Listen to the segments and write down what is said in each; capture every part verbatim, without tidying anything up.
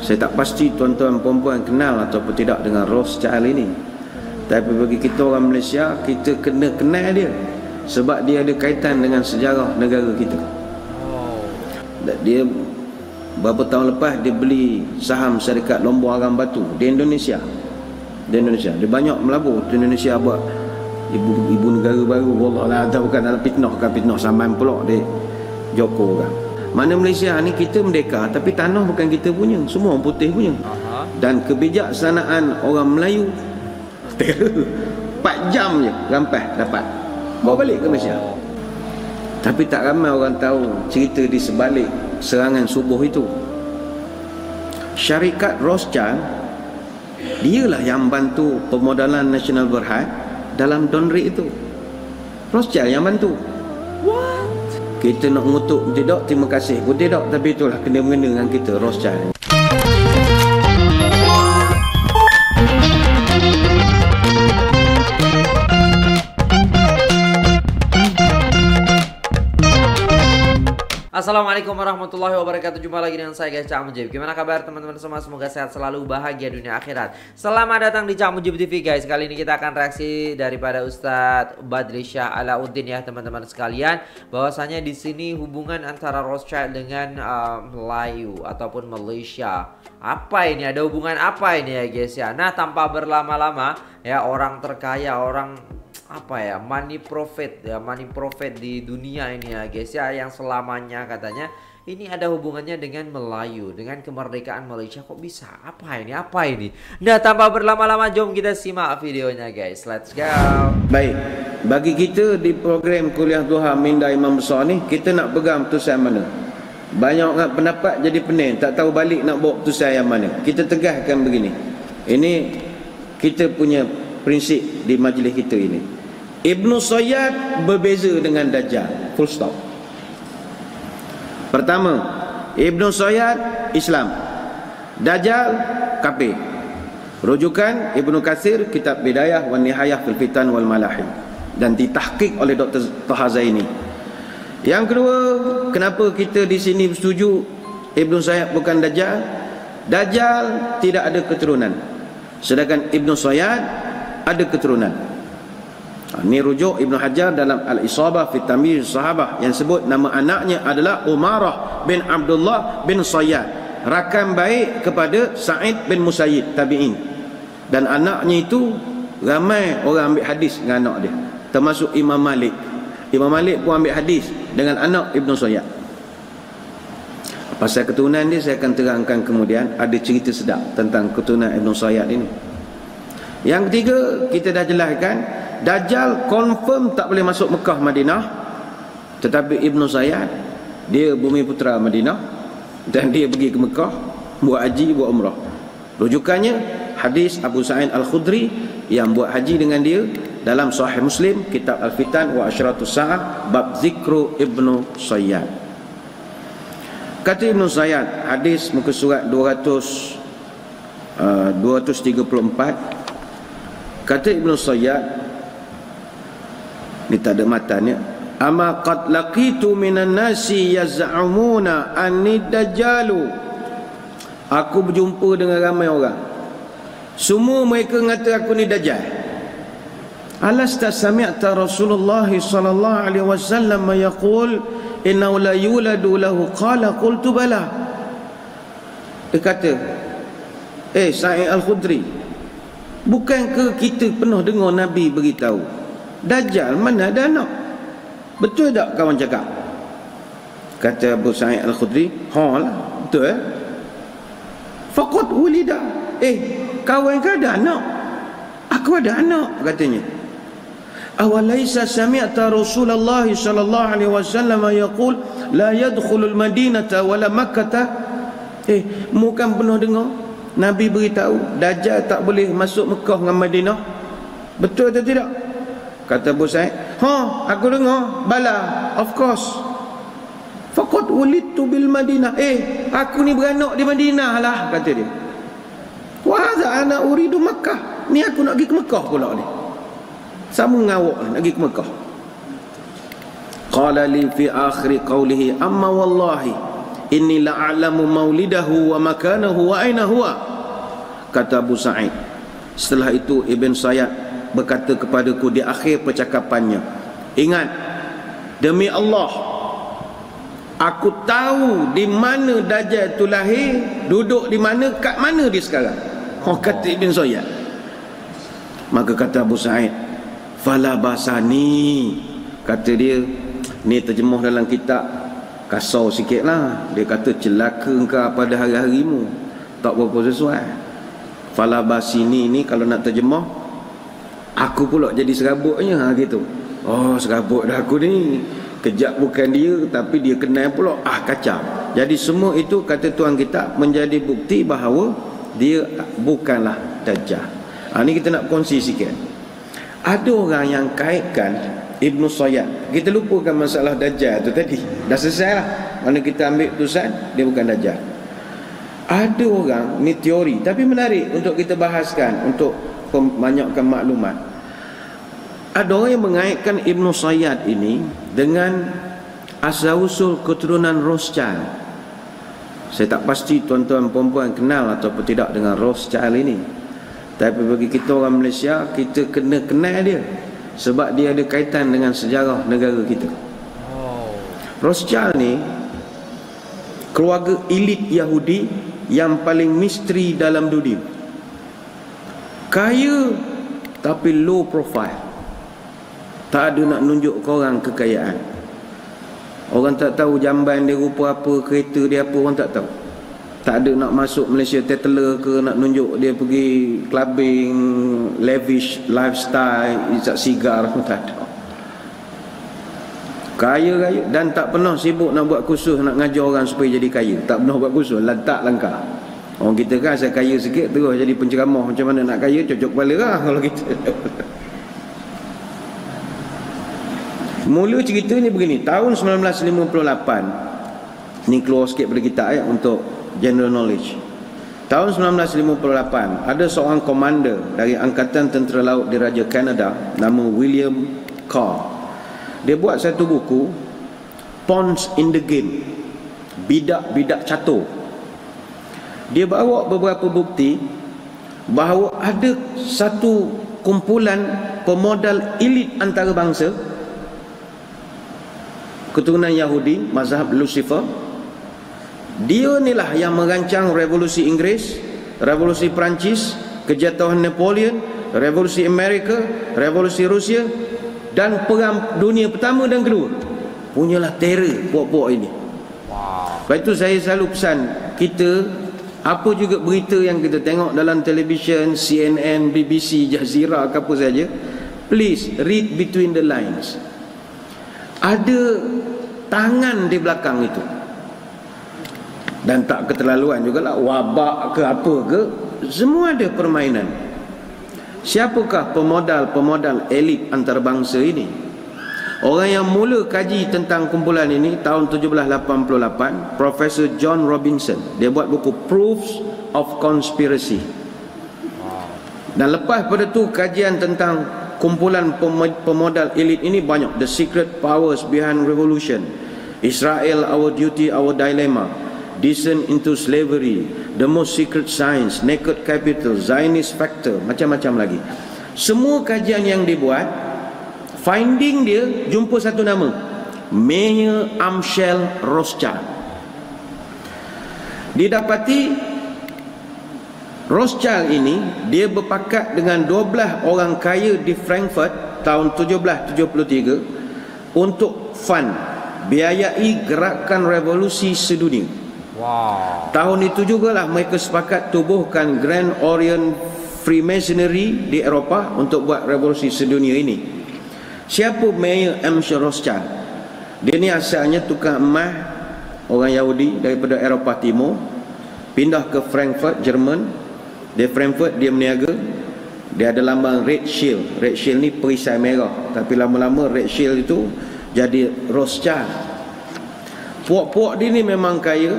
Saya tak pasti tuan-tuan perempuan kenal ataupun tidak dengan Rothschild ini. Tapi bagi kita orang Malaysia, kita kena kenal dia sebab dia ada kaitan dengan sejarah negara kita. Dia berapa tahun lepas dia beli saham syarikat Lombok Aram Batu di Indonesia. Di Indonesia dia banyak melabur di Indonesia buat ibu ibu negara baru. Wallahualam, tak bukan dalam fitnah kan, fitnah saman pula dia Joko kan. Mana Malaysia ni kita merdeka tapi tanah bukan kita punya, semua orang putih punya. Dan kebijaksanaan orang Melayu empat jam je rampas dapat bawa balik ke Malaysia. Tapi tak ramai orang tahu cerita di sebalik serangan subuh itu. Syarikat Rothschild dialah yang bantu pemodalan Nasional Berhad dalam Donri itu. Rothschild yang bantu. What? Kita nak mengutuk tidak, terima kasih pun tidak, tapi itulah kena mengena dengan kita Rothschild. Assalamualaikum warahmatullahi wabarakatuh. Jumpa lagi dengan saya guys, Cak Mujib. Gimana kabar teman-teman semua? Semoga sehat selalu, bahagia dunia akhirat. Selamat datang di Cak Mujib T V guys. Kali ini kita akan reaksi daripada Ustadz Badri Shah Alauddin ya teman-teman sekalian. Bahwasanya di sini hubungan antara Rothschild dengan uh, Melayu ataupun Malaysia. Apa ini? Ada hubungan apa ini ya guys ya? Nah, tanpa berlama-lama ya, orang terkaya, orang apa ya, money prophet ya, money prophet di dunia ini ya guys ya, yang selamanya katanya ini ada hubungannya dengan Melayu, dengan kemerdekaan Malaysia. Kok bisa? Apa ini? Apa ini? Nah, tanpa berlama-lama jom kita simak videonya guys. Let's go. Baik, bagi kita di program Kuliah Duha Minda Imam Besar ni, kita nak pegang putusan mana? Banyak orang pendapat jadi pening, tak tahu balik nak bawa putusan yang mana. Kita tegaskan begini, ini kita punya prinsip di majlis kita ini. Ibnu Sayyad berbeza dengan Dajjal, full stop. Pertama, Ibnu Sayyad Islam, Dajjal kafir. Rujukan Ibnu Katsir, kitab Bidayah wa Nihayah fil Fitan wal Malahim, dan ditahqiq oleh Doktor Taha Zaini. Yang kedua, kenapa kita di sini bersetuju Ibnu Sayyad bukan Dajjal? Dajjal tidak ada keturunan, sedangkan Ibnu Sayyad ada keturunan. Ini rujuk Ibnu Hajar dalam Al-Isabah fi Tamyiz Sahabah yang sebut nama anaknya adalah Umarah bin Abdullah bin Sayyad, rakan baik kepada Sa'id bin Musayyib tabi'in. Dan anaknya itu ramai orang ambil hadis dengan anak dia, termasuk Imam Malik. Imam Malik pun ambil hadis dengan anak Ibnu Sayyad. Pasal keturunan dia saya akan terangkan kemudian, ada cerita sedap tentang keturunan Ibnu Sayyad ini. Yang ketiga, kita dah jelaskan Dajjal confirm tak boleh masuk Mekah Madinah, tetapi Ibnu Sayyad dia bumi putera Madinah dan dia pergi ke Mekah buat haji, buat umrah. Rujukannya hadis Abu Sa'id Al-Khudri yang buat haji dengan dia dalam Sahih Muslim, kitab Al-Fitan wa Asyratus Sa'ah, bab zikru Ibnu Sayyad. Kata Ibnu Sayyad, hadis muka surat dua ratus, uh, dua ratus tiga puluh empat. Kata Ibnu Sayyad, ni tak ada matanya, ama qad laqitu minan nasi yaz'umuna anni dajjalu. Aku berjumpa dengan ramai orang, semua mereka kata aku ni dajjal. Alasta sami'ta Rasulullah sallallahu alaihi wasallam yaqul innahu la yuladu lahu, qala qultu bala. Dia kata, eh Sa'id Al-Khudri, bukankah kita pernah dengar Nabi beritahu Dajjal mana ada anak? Betul tak kawan cakap? Kata Abu Sa'id Al-Khudri, ha lah, betul eh? Faqad wulida, eh kawan kau ada anak, aku ada anak, katanya. Awalaisa sami'ta Rasulullah sallallahu alaihi wasallam yaqul la yadkhulul madinata wala makkata. Eh, bukan pernah dengar Nabi beritahu Dajjal tak boleh masuk Mekah dengan Madinah? Betul atau tidak? Kata Abu Sa'id, ha, aku dengar. Bala, of course. Faqad wulidtu bil Madinah. Eh, aku ni beranak di Madinah lah, kata dia. Wa hadza ana uridu Makkah. Ni aku nak pergi ke Mekah pula ni. Sama ngawak nak pergi ke Mekah. Qala li fi akhir qawlihi, amma wallahi inni la'alamu maulidahu wa makanahu wa aina huwa, kata Abu Sa'id. Setelah itu Ibn Sayyad berkata kepadaku di akhir percakapannya, ingat, demi Allah, aku tahu di mana Dajjal itu lahir, duduk di mana, kat mana dia sekarang. Oh, kata Ibn Sayyad. Maka kata Abu Sa'id, fala basani, kata dia, ni terjemuh dalam kitab kasau sikit lah. Dia kata celaka engkau pada hari-harimu, tak berapa sesuai. Fala basini ni kalau nak terjemuh, aku pula jadi serabutnya, ha, gitu. Oh, serabut dah aku ni, kejap bukan dia tapi dia kenal pula, ah kacau. Jadi semua itu kata tuan kita menjadi bukti bahawa dia bukanlah Dajjal. Ha, ni kita nak kongsi sikit. Ada orang yang kaitkan Ibn Sayyad, kita lupakan masalah Dajjal tu tadi, dah selesai lah. Mana kita ambil keputusan dia bukan Dajjal. Ada orang, ni teori tapi menarik untuk kita bahaskan, untuk membanyakkan maklumat. Ada orang yang mengaitkan Ibn Sayyad ini dengan asal-usul keturunan Rothschild. Saya tak pasti tuan-tuan perempuan kenal atau tidak dengan Rothschild ini, tapi bagi kita orang Malaysia, kita kena kenal dia sebab dia ada kaitan dengan sejarah negara kita. Rothschild ni keluarga elit Yahudi yang paling misteri dalam dunia. Kaya tapi low profile, tak ada nak nunjuk ke orang kekayaan. Orang tak tahu jamban dia rupa apa, kereta dia apa, orang tak tahu. Tak ada nak masuk Malaysia tetler ke, nak nunjuk dia pergi clubbing, lavish lifestyle, isap sigar pun tak ada. Kaya-kaya dan tak pernah sibuk nak buat kursus nak ngajar orang supaya jadi kaya. Tak pernah buat kursus, lantak langkah. Orang kita kan saya kaya sikit terus jadi penceramah macam mana nak kaya, cocok kepala lah kalau kita. Mula cerita ni begini, tahun sembilan belas lima puluh lapan, ni keluar sikit pada kita ya, untuk general knowledge. Tahun sembilan belas lima puluh lapan, ada seorang komander dari Angkatan Tentera Laut Diraja Kanada nama William Carr. Dia buat satu buku, Pawns in the Game, bidak-bidak catur. Dia bawa beberapa bukti bahawa ada satu kumpulan pemodal elit antarabangsa keturunan Yahudi, mazhab Lucifer. Dia inilah yang merancang revolusi Inggeris, revolusi Perancis, kejatuhan Napoleon, revolusi Amerika, revolusi Rusia dan perang dunia pertama dan kedua. Punyalah terror puak-puak ini. Wow. Lepas itu saya selalu pesan kita, apa juga berita yang kita tengok dalam televisyen, C N N, B B C, Jazeera, apa saja, please read between the lines. Ada tangan di belakang itu. Dan tak keterlaluan jugalah, wabak ke apa ke, semua ada permainan. Siapakah pemodal-pemodal elit antarabangsa ini? Orang yang mula kaji tentang kumpulan ini tahun tujuh belas lapan puluh lapan, Profesor John Robinson. Dia buat buku Proofs of Conspiracy. Dan lepas pada tu kajian tentang kumpulan pemodal elit ini banyak. The Secret Powers Behind Revolution, Israel, Our Duty, Our Dilemma, Descent into Slavery, The Most Secret Science, Naked Capital, Zionist Factor, macam-macam lagi. Semua kajian yang dibuat, finding dia jumpa satu nama, Meyer Amschel Rothschild. Didapati Rothschild ini dia berpakat dengan dua belas orang kaya di Frankfurt tahun tujuh belas tujuh puluh tiga untuk fund, biayai gerakan revolusi sedunia. Wow. Tahun itu jugalah mereka sepakat tubuhkan Grand Orient Freemasonry di Eropah untuk buat revolusi sedunia ini. Siapa Meyer Amschel Rothschild? Dia ni asalnya tukang emas, orang Yahudi daripada Eropah Timur, pindah ke Frankfurt, Jerman. Di Frankfurt dia meniaga. Dia ada lambang Red Shield. Red Shield ni perisai merah, tapi lama-lama Red Shield itu jadi Rothschild. Puak-puak dia ni memang kaya.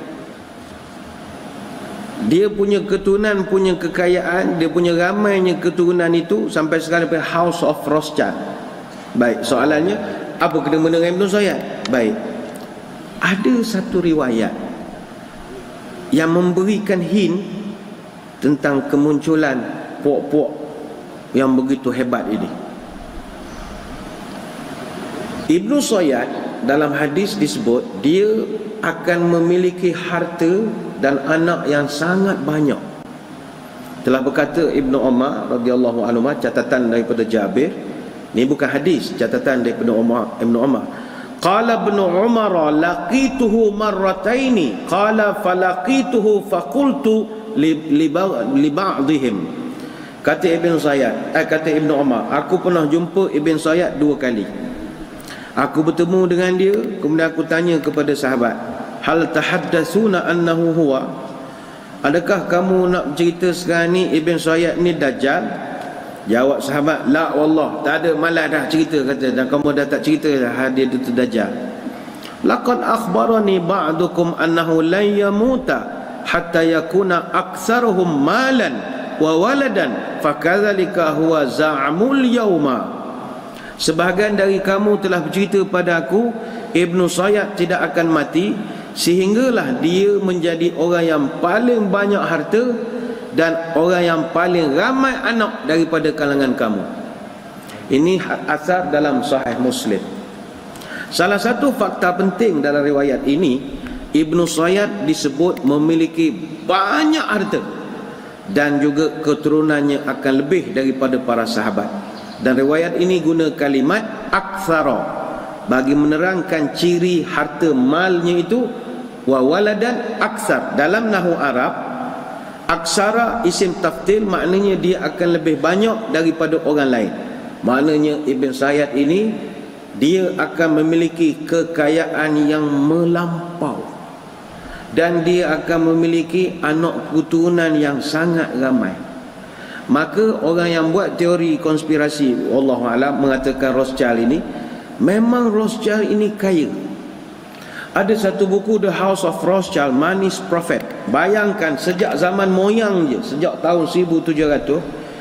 Dia punya keturunan, punya kekayaan, dia punya ramainya keturunan itu sampai sekarang dia House of Rothschild. Baik, soalannya apa kena dengan Ibn Sayyad? Baik, ada satu riwayat yang memberikan hint tentang kemunculan puak-puak yang begitu hebat ini. Ibnu Sayyad dalam hadis disebut dia akan memiliki harta dan anak yang sangat banyak. Telah berkata Ibnu Umar radhiyallahu anhu, catatan daripada Jabir, ini bukan hadis, catatan daripada Umar, Ibnu Umar. Qala Ibnu Umar laqituhu marrataini qala falaqituhu faqultu li ba'dihim. Kata Ibn Sayyad, eh, kata Ibnu Umar, aku pernah jumpa Ibn Sayyad dua kali. Aku bertemu dengan dia, kemudian aku tanya kepada sahabat, hal tahaddatsuna annahu huwa? Adakah kamu nak cerita sekarang ni Ibn Sayyad ni Dajjal? Jawab sahabat, la wallah, tak ada, malah dah cerita, kata, dan kamu dah tak cerita dah dia itu Dajjal. Laqad akhbarani ba'dukum annahu lan yamuta hatta yakuna aktsaruhum malan wa waladan fakadzalika huwa za'amul yauma. Sebahagian dari kamu telah bercerita pada aku Ibnu Sayyad tidak akan mati sehinggalah dia menjadi orang yang paling banyak harta dan orang yang paling ramai anak daripada kalangan kamu. Ini asar dalam Sahih Muslim. Salah satu fakta penting dalam riwayat ini, Ibnu Sayyad disebut memiliki banyak harta dan juga keturunannya akan lebih daripada para sahabat. Dan riwayat ini guna kalimat aktsara bagi menerangkan ciri harta malnya itu, wa waladan aksar. Dalam nahwu Arab, aksara isim tafdil maknanya dia akan lebih banyak daripada orang lain. Maknanya Ibn Sayyad ini dia akan memiliki kekayaan yang melampau dan dia akan memiliki anak keturunan yang sangat ramai. Maka orang yang buat teori konspirasi, wallahu a'lam, mengatakan Rothschild ini memang Rothschild ini kaya. Ada satu buku The House of Rothschild, Money's Prophet. Bayangkan sejak zaman moyang je, sejak tahun seribu tujuh ratus,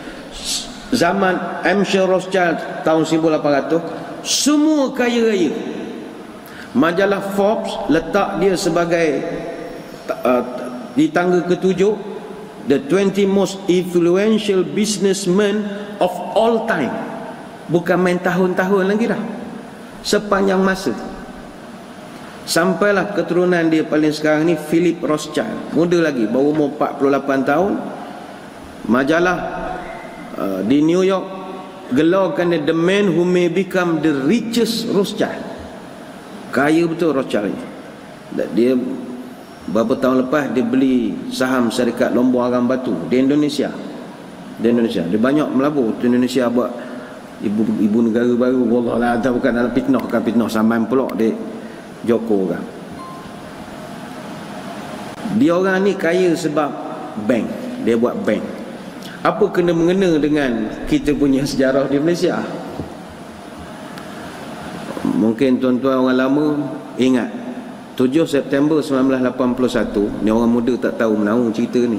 zaman Hampshire Rothschild tahun seribu lapan ratus, semua kaya raya. Majalah Forbes letak dia sebagai uh, di tangga ketujuh, the twenty most influential businessmen of all time. Bukan main tahun-tahun lagi dah, sepanjang masa. Sampailah keturunan dia paling sekarang ni, Philip Rothschild, muda lagi, baru umur empat puluh lapan tahun. Majalah uh, di New York gelarkan dia the man who may become the richest Rothschild. Kaya betul Rothschild ni. Dia berapa tahun lepas dia beli saham syarikat Lombok Aram Batu di Indonesia. Di Indonesia dia banyak melabur. Di Indonesia buat ibu ibu negara baru. Wallahualam, tak, bukan dalam fitnah, kan fitnah sampai pulak di Joko orang. Dia orang ni kaya sebab bank. Dia buat bank. Apa kena mengena dengan kita punya sejarah di Malaysia? Mungkin tuan-tuan orang lama ingat tujuh September seribu sembilan ratus lapan puluh satu, ni orang muda tak tahu menahu cerita ni.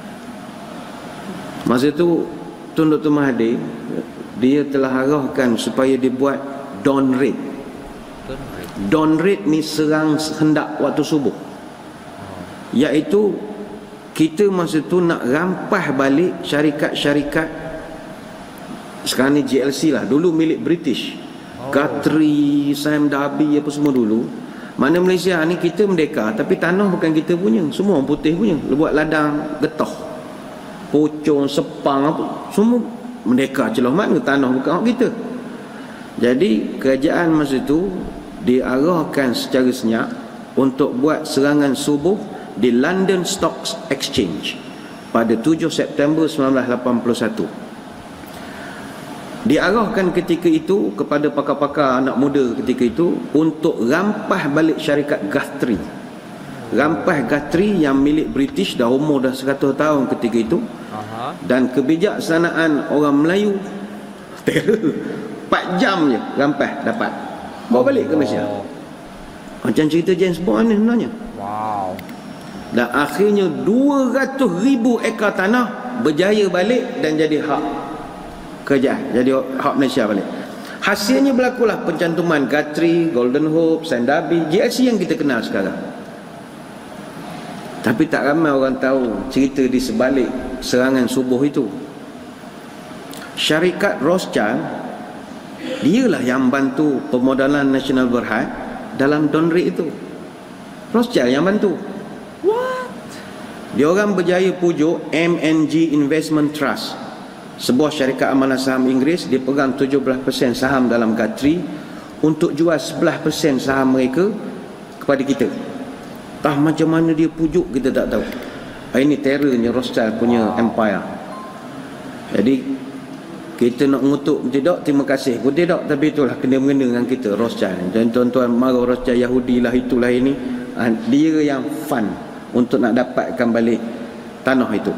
Masa tu Tun Doktor Mahathir dia telah arahkan supaya dibuat dawn raid. Dawn raid ni serang hendak waktu subuh. Iaitu kita masa tu nak rampas balik syarikat-syarikat, sekarang ni J L C lah, dulu milik British. Guthrie, Sam Darby apa semua dulu. Mana Malaysia ni kita merdeka tapi tanah bukan kita punya, semua orang putih punya. Buat ladang getah, pocong, sepang apa, semua merdeka celah, mana tanah bukan hak kita. Jadi kerajaan masa tu diarahkan secara senyap untuk buat serangan subuh di London Stock Exchange pada tujuh September seribu sembilan ratus lapan puluh satu. Diarahkan ketika itu kepada pakar-pakar anak muda ketika itu untuk rampas balik syarikat Guthrie. Rampas Guthrie yang milik British, dah umur dah seratus tahun ketika itu. Aha. Dan kebijaksanaan orang Melayu empat jam je rampas dapat. Bawa balik ke Malaysia. Macam cerita James Bond ni sebenarnya. Wow. Dan akhirnya dua ratus ribu ekar tanah berjaya balik dan jadi hak kerajaan, jadi hak Malaysia balik. Hasilnya berlakulah pencantuman Guthrie, Golden Hope, Sam Darby, J L C yang kita kenal sekarang. Tapi tak ramai orang tahu cerita di sebalik serangan subuh itu. Syarikat Rothschild, dialah yang bantu pemodalan Nasional Berhad dalam Dawn Raid itu. Rothschild yang bantu. What? Dia orang berjaya pujuk M and G Investment Trust, sebuah syarikat amanah saham Inggeris. Dia pegang tujuh belas peratus saham dalam Guthrie untuk jual sebelas peratus saham mereka kepada kita. Tah macam mana dia pujuk kita tak tahu. Ini terrornya Rothschild punya empire. Jadi kita nak mengutuk tidak, terima kasih pun tidak, tapi itulah kena-mengena dengan kita Rothschild. Dan tuan-tuan marah Rothschild Yahudi lah, itulah ini. Dia yang fun untuk nak dapatkan balik tanah itu.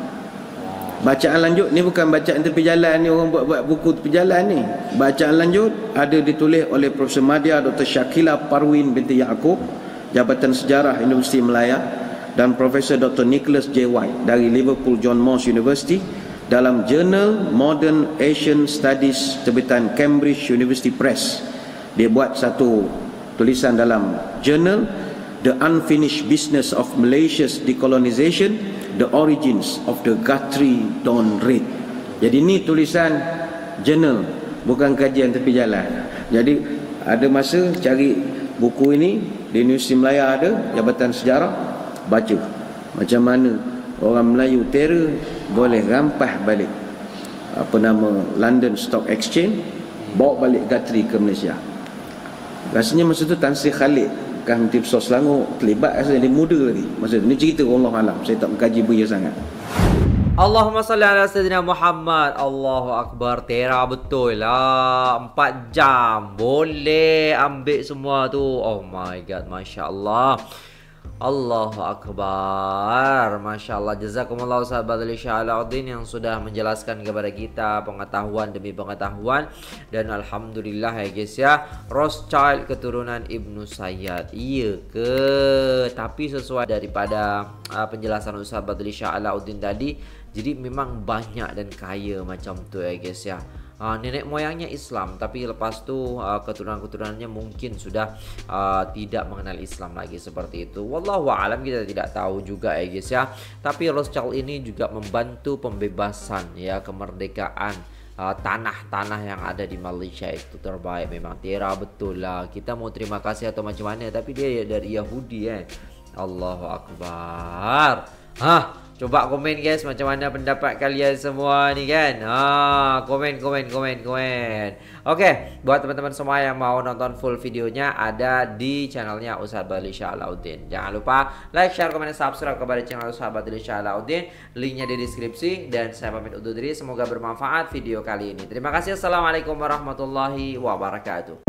Bacaan lanjut ni bukan bacaan tepi jalan ni, orang buat-buat buku tepi jalan ni. Bacaan lanjut ada ditulis oleh Profesor Madya Doktor Syakila Parwin binti Yaakob, Jabatan Sejarah Universiti Melaya, dan Profesor Doktor Nicholas J. White dari Liverpool John Moores University dalam Journal Modern Asian Studies terbitan Cambridge University Press. Dia buat satu tulisan dalam jurnal, The Unfinished Business of Malaysia's Decolonization, The Origins of the Guthrie Dawn Raid. Jadi ni tulisan jurnal, bukan kajian tepi jalan. Jadi ada masa cari buku ini di Universiti Melaya, ada Jabatan Sejarah, baca macam mana orang Melayu terror boleh rampas balik apa nama London Stock Exchange, bawa balik Guthrie ke Malaysia. Rasanya masa tu Tan Sri Khalid kan Menteri Besar Selangor terlibat, rasanya dia muda lagi masa tu. Ni cerita Allah alam, saya tak mengkaji beria sangat. Allahumma salli ala Sayyidina Muhammad. Allahu Akbar. Tera betul lah. Empat jam boleh ambil semua tu. Oh my god, Masya Allah. Allahu Akbar. Masya Allah. Jazakumullah Ustaz Badli Shah Alauddin yang sudah menjelaskan kepada kita pengetahuan demi pengetahuan. Dan Alhamdulillah ya guys ya, Rothschild keturunan Ibnu Sayyad. Iya ke? Tapi sesuai daripada uh, penjelasan Ustaz Badli Shah Alauddin tadi, jadi memang banyak dan kaya macam tu ya guys ya. Uh, nenek moyangnya Islam, tapi lepas tu uh, keturunan-keturunannya mungkin sudah uh, tidak mengenal Islam lagi seperti itu. Wallahu a'lam, kita tidak tahu juga ya guys ya. Tapi Rothschild ini juga membantu pembebasan ya, kemerdekaan tanah-tanah uh, yang ada di Malaysia. Itu terbaik memang. Tera betul lah. Kita mau terima kasih atau macam mana, tapi dia dari Yahudi eh. Allahu Akbar. Hah, coba komen guys, macam mana pendapat kalian semua ni kan. Ha, komen komen komen komen. Oke, buat teman-teman semua yang mau nonton full videonya, ada di channelnya Ustaz Badli Shah Alauddin. Jangan lupa like, share, komen, dan subscribe kepada channel Ustaz Badli Shah Alauddin. Linknya di deskripsi. Dan saya pamit undur diri, semoga bermanfaat video kali ini. Terima kasih. Assalamualaikum warahmatullahi wabarakatuh.